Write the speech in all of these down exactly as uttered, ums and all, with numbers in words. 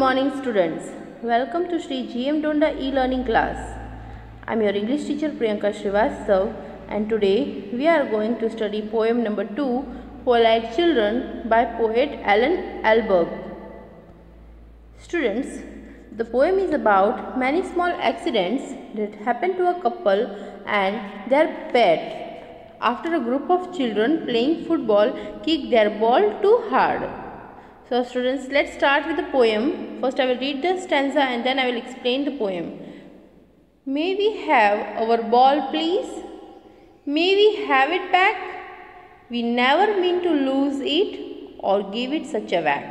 morning students. Welcome to Sri G M Donda e-learning class. I am your English teacher Priyanka Srivastav and today we are going to study poem number two, Polite Children by poet Alan Allberg. Students, the poem is about many small accidents that happen to a couple and their pet after a group of children playing football kick their ball too hard. So students, let's start with the poem. First I will read the stanza and then I will explain the poem. May we have our ball please? May we have it back? We never mean to lose it or give it such a whack.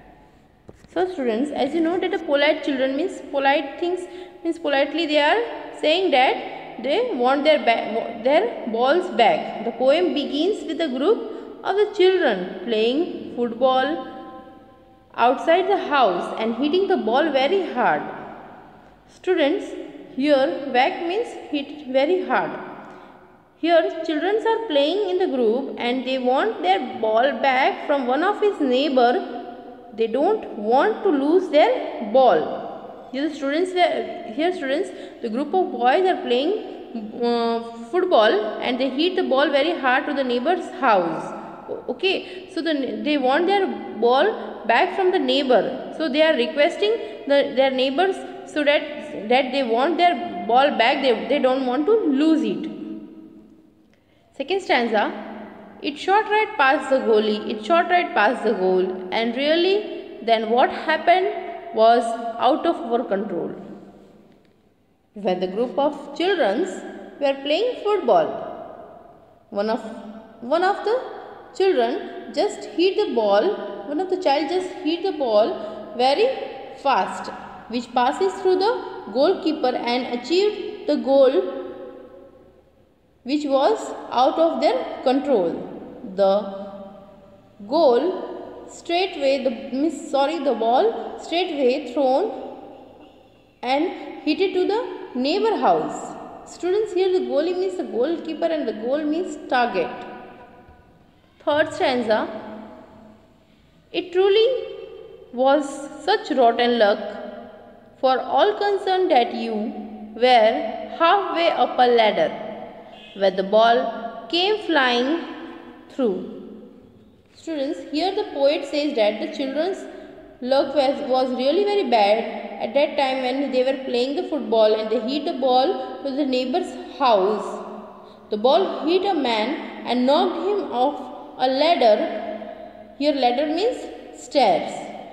So students, as you know that the polite children means polite things means politely they are saying that they want their, ba their balls back. The poem begins with a group of the children playing football outside the house and hitting the ball very hard. Students, here whack means hit very hard. Here children are playing in the group and they want their ball back from one of his neighbor. They don't want to lose their ball. Here students, here students, the group of boys are playing uh, football and they hit the ball very hard to the neighbor's house. Okay, so the, they want their ball back from the neighbor. So they are requesting the, their neighbors so that, that they want their ball back. They, they don't want to lose it. Second stanza. It shot right past the goalie. It shot right past the goal. And really, then what happened was out of our control. When the group of children were playing football, one of, one of the children just hit the ball, one of the child just hit the ball very fast, which passes through the goalkeeper and achieved the goal which was out of their control. The goal straightway, the miss, sorry, the ball straightway thrown and hit it to the neighbor house. Students, here the goalie means the goalkeeper and the goal means target. Third stanza. It truly was such rotten luck for all concerned that you were halfway up a ladder where the ball came flying through. Students, here the poet says that the children's luck was, was really very bad at that time when they were playing the football and they hit the ball to the neighbor's house. The ball hit a man and knocked him off a ladder. Here ladder means stairs.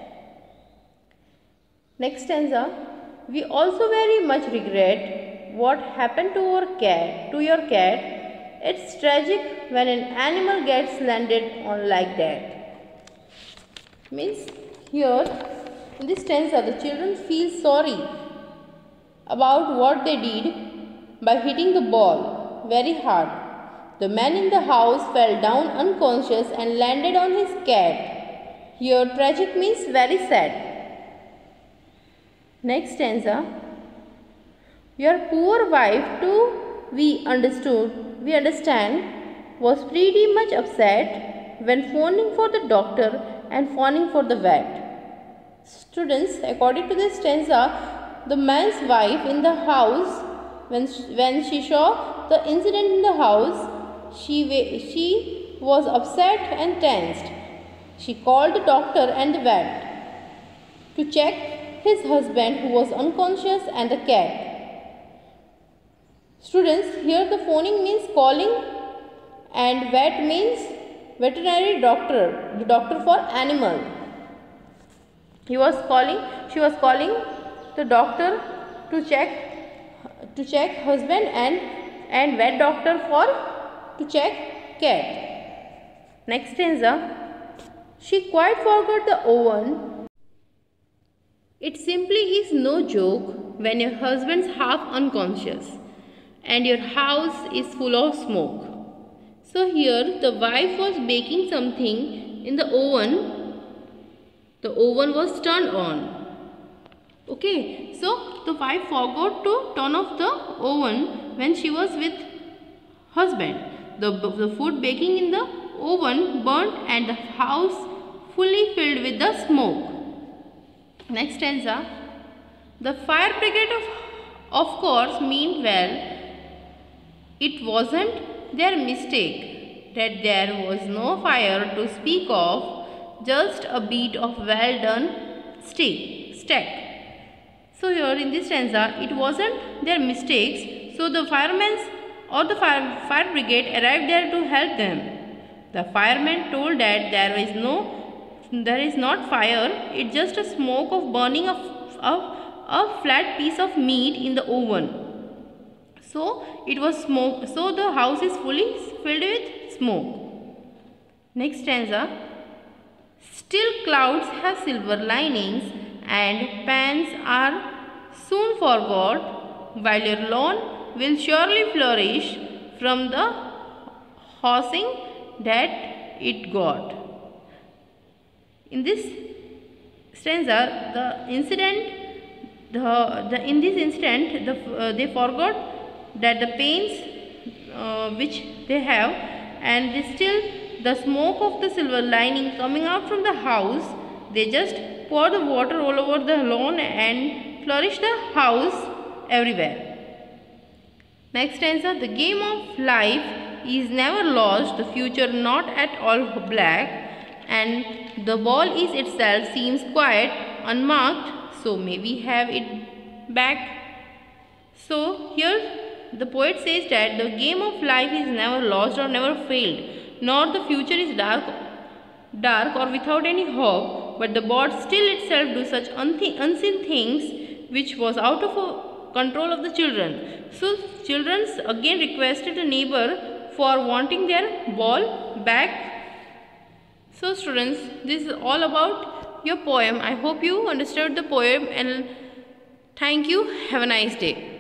Next stanza. We also very much regret what happened to our cat, to your cat. It's tragic when an animal gets landed on like that. Means here in this stanza the children feel sorry about what they did by hitting the ball very hard. The man in the house fell down unconscious and landed on his cat. Here tragic means very sad. Next stanza. Your poor wife too, we understood, we understand, was pretty much upset when phoning for the doctor and phoning for the vet. Students, according to this stanza, the man's wife in the house, when she, when she saw the incident in the house, She, she was upset and tensed. She called the doctor and the vet to check his husband who was unconscious and the cat. Students, here the phoning means calling and vet means veterinary doctor, the doctor for animal. He was calling, she was calling the doctor to check, to check husband and, and vet doctor for to check cat. Next stanza. She quite forgot the oven. It simply is no joke when your husband's half unconscious and your house is full of smoke. So here the wife was baking something in the oven. The oven was turned on. Okay, so the wife forgot to turn off the oven when she was with husband. The, the food baking in the oven burnt and the house fully filled with the smoke. Next stanza. The fire brigade of, of course meant well. It wasn't their mistake that there was no fire to speak of, just a bit of well done steak, stack. So here in this stanza, it wasn't their mistakes, so the firemen or the fire, fire brigade arrived there to help them. The firemen told that there is no there is not fire, it's just a smoke of burning of, of a flat piece of meat in the oven. So it was smoke. So the house is fully filled with smoke. Next stanza. Still clouds have silver linings and pans are soon forgot, while your lawn will surely flourish from the housing that it got. In this stanza, the incident, the, the in this incident, the, uh, they forgot that the pains uh, which they have, and they still the smoke of the silver lining coming out from the house, they just pour the water all over the lawn and flourish the house everywhere. Next stanza. The game of life is never lost, the future not at all black, and the ball is itself seems quiet, unmarked, so may we have it back. So here the poet says that the game of life is never lost or never failed, nor the future is dark, dark or without any hope, but the bird still itself do such unseen things which was out of control of the children. So children again requested the neighbor for wanting their ball back. So students, this is all about your poem. I hope you understood the poem, and thank you. Have a nice day.